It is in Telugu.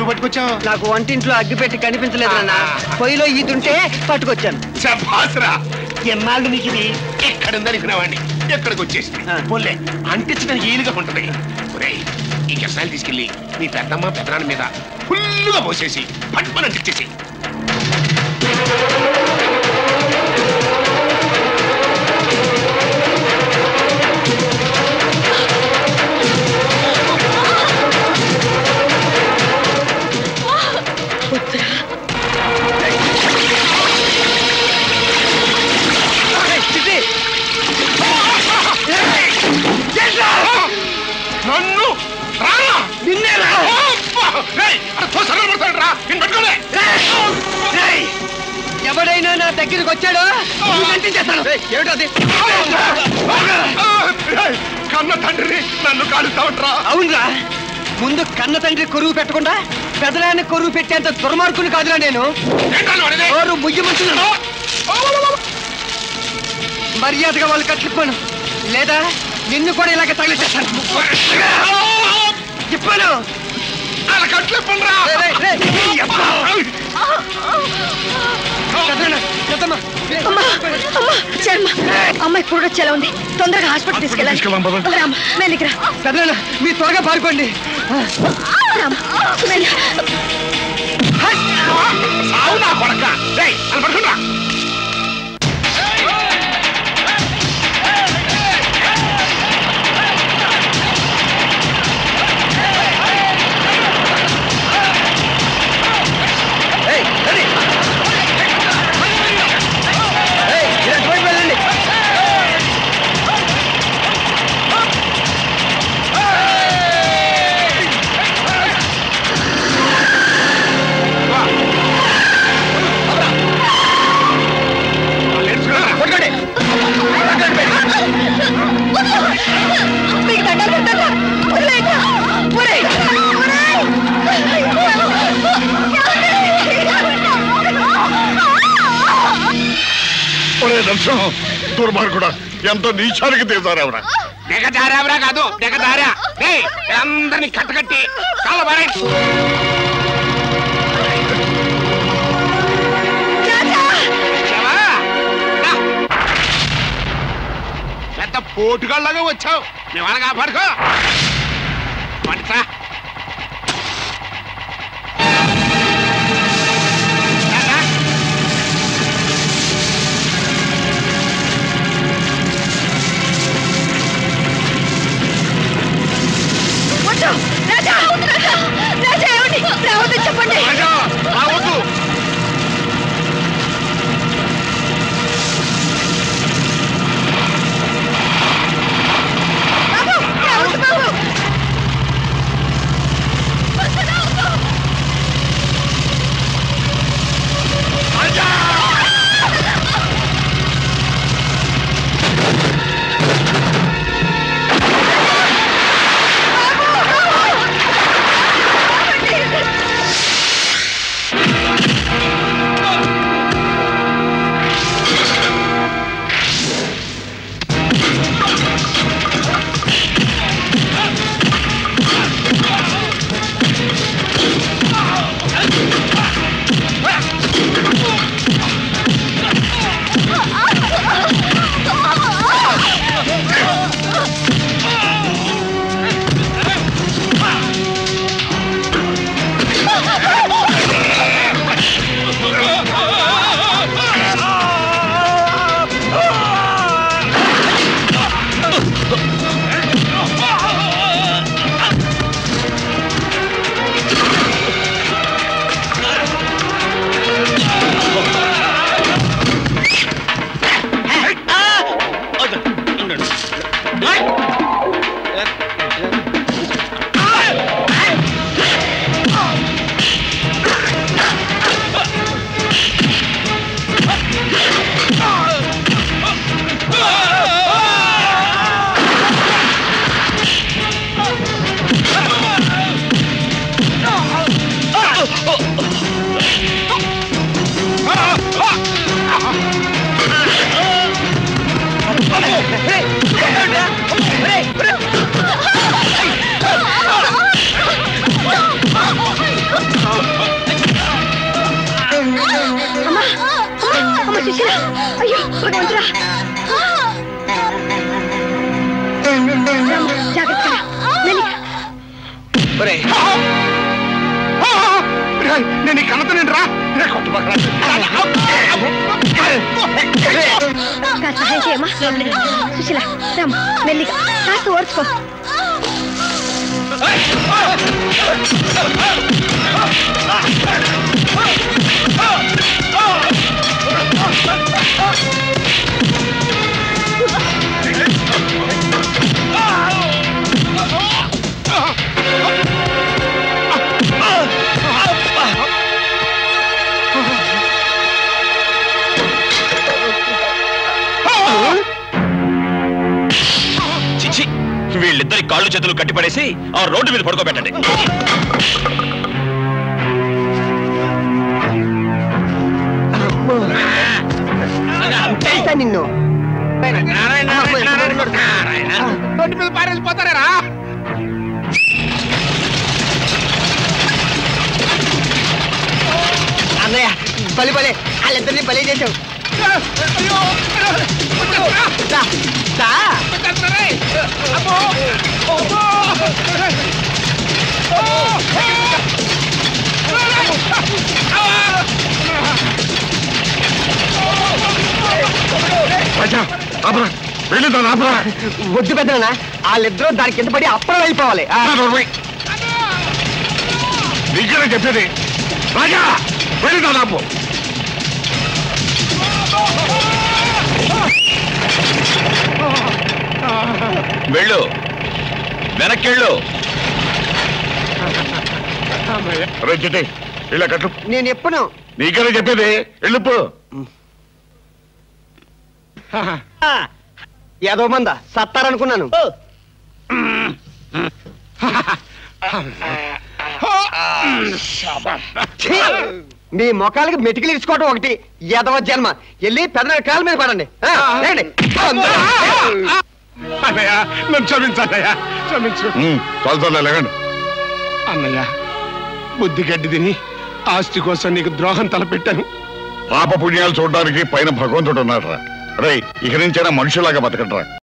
ఎందుకు పట్టుకొచ్చావు? నాకు వంటింట్లో అగ్గిపెట్టి కనిపించలేదు నాన్న. పొయ్యిలో ఈదుంటే పట్టుకొచ్చాను. శభాస్రా, ఎన్నాళ్ళు నీకు ఇది ఎక్కడుందని అనుకునేవాడిని, ఎక్కడికి వచ్చేసింది. పోలే అంటించడానికి ఈలుగా ఉంటది. ఒరేయ్, ఈ కెసాలు తీసుకెళ్ళి నీ పెద్దమ్మ పెద్దనాన్న మీద ఫుల్లుగా పోసేసి పట్టుకొని అంటించేసి. నన్ను నిన్నేరా ఎవడైనా నా దగ్గరికి వచ్చాడో ఏమిటది? కన్న తండ్రిని నన్ను కాలుస్తావుట్రా? అవునరా, ముందు కన్న తండ్రి కొరువు పెట్టకుండా పెదలాన్ని కొరువు పెట్టేంత దుర్మార్గుని కాదురా నేను. మర్యాదగా వాళ్ళు కట్టిపోను, లేదా నిన్ను కూడా ఇలాగ తగిలిచ్చేస్తాను. చెప్పాను అమ్మాయి కూడా చాలా ఉంది, తొందరగా హాస్పిటల్ తీసుకెళ్ళాలి. మీరు త్వరగా పారిపోండి. దుర్మార్గుడా, ఎంతో నీచానికి దిగుతారావురా. దిగజారావురా కాదు, దిగజారా. అందరినీ కట్టకట్టి కాలబారే. పెద్ద పోటుగాళ్ళగా వచ్చావు, నీ వాళ్ళ కాపాడుకో. పంటరా చెప్పండి. భగవంతుడా. రాము, జాగ్రత్తగా మెల్లిగా. నేను కనతనండి రా కాస్త సహాయం చేయమ్మా. సుశీల రాము మెల్లిగా కాస్త ఓర్చుకో. వీళ్ళిద్దరి కాళ్ళు చేతులు కట్టిపడేసి ఆ రోడ్డు మీద పడుకోబెట్టండి. నిన్ను రోడ్డు మీద పారేసిపోతారా? అన్నయ్య బలి బలే వాళ్ళిద్దరిని బలి చేసావు. వద్దు పెద్దనా, వాళ్ళిద్దరూ దాని కింద పడి అప్పడం అయిపోవాలి. ఇక్కడ చెప్పేది రాజా వెళ్తా నాపు. వెళ్ళు, వెనక్కెళ్ళు. చిట్టి ఇలా కట్టు. నేను ఎప్పుడు నీకనే చెప్పేది వెళ్ళిపో. ఏదో మంద సత్తారనుకున్నాను. మీ మొఖాలకి మెటికలు ఇచ్చుకోవటం ఒకటి ఎదవ జన్మ. వెళ్ళి పెద్ద కాళ్ళ మీద పడండి. అన్నయ్య నన్ను క్షమించాలయ్యా, క్షమించు. చాలా లేకండి అన్నయ్య. బుద్ధి గడ్డి తిని ఆస్తి కోసం నీకు ద్రోహం తలపెట్టాను. పాప పుణ్యాలు చూడడానికి పైన భగవంతుడు ఉన్నాడు రా. రే ఇక నుంచైనా మనుషులాగా బతకట్రా.